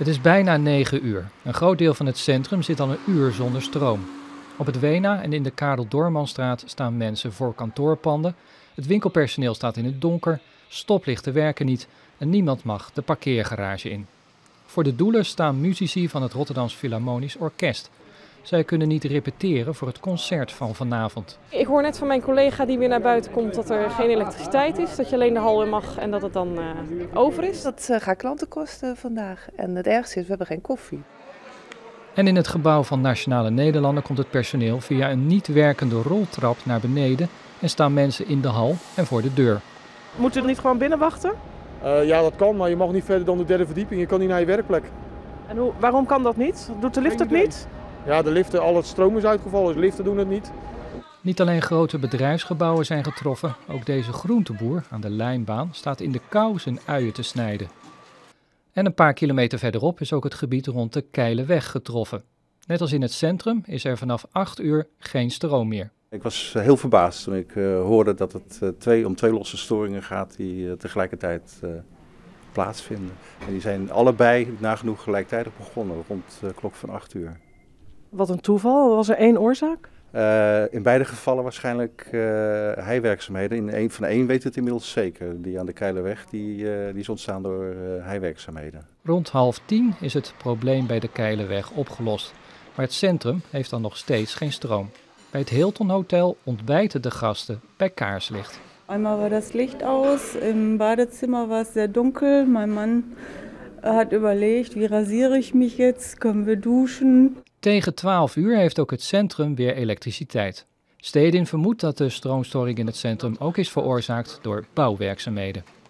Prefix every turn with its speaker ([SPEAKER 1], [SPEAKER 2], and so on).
[SPEAKER 1] Het is bijna 9 uur. Een groot deel van het centrum zit al een uur zonder stroom. Op het Wena en in de Karel Doormanstraat staan mensen voor kantoorpanden. Het winkelpersoneel staat in het donker, stoplichten werken niet en niemand mag de parkeergarage in. Voor de doelen staan muzici van het Rotterdams Philharmonisch Orkest. Zij kunnen niet repeteren voor het concert van vanavond.
[SPEAKER 2] Ik hoor net van mijn collega die weer naar buiten komt dat er geen elektriciteit is. Dat je alleen de hal in mag en dat het dan over is.
[SPEAKER 3] Dat gaat klanten kosten vandaag. En het ergste is, we hebben geen koffie.
[SPEAKER 1] En in het gebouw van Nationale Nederlanden komt het personeel via een niet werkende roltrap naar beneden en staan mensen in de hal en voor de deur.
[SPEAKER 2] Moet u niet gewoon binnen wachten?
[SPEAKER 4] Ja, dat kan, maar je mag niet verder dan de derde verdieping. Je kan niet naar je werkplek.
[SPEAKER 2] En waarom kan dat niet? Doet de lift het niet?
[SPEAKER 4] Ja, de liften, al het stroom is uitgevallen, dus liften doen het niet.
[SPEAKER 1] Niet alleen grote bedrijfsgebouwen zijn getroffen, ook deze groenteboer aan de lijnbaan staat in de kou zijn uien te snijden. En een paar kilometer verderop is ook het gebied rond de Keileweg getroffen. Net als in het centrum is er vanaf 8 uur geen stroom meer.
[SPEAKER 5] Ik was heel verbaasd toen ik hoorde dat het om twee losse storingen gaat die tegelijkertijd plaatsvinden. En die zijn allebei nagenoeg gelijktijdig begonnen, rond de klok van 8 uur.
[SPEAKER 2] Wat een toeval. Was er één oorzaak?
[SPEAKER 5] In beide gevallen waarschijnlijk heiwerkzaamheden. Van één weet het inmiddels zeker. Die aan de Keileweg die is ontstaan door heiwerkzaamheden.
[SPEAKER 1] Rond 9:30 is het probleem bij de Keileweg opgelost. Maar het centrum heeft dan nog steeds geen stroom. Bij het Hilton Hotel ontbijten de gasten bij kaarslicht.
[SPEAKER 6] Einmal war das Licht aus, im Badezimmer war es sehr dunkel. Mein Mann hat überlegt, wie rasiere ich mich jetzt, können wir douchen?
[SPEAKER 1] Tegen 12 uur heeft ook het centrum weer elektriciteit. Stedin vermoedt dat de stroomstoring in het centrum ook is veroorzaakt door bouwwerkzaamheden.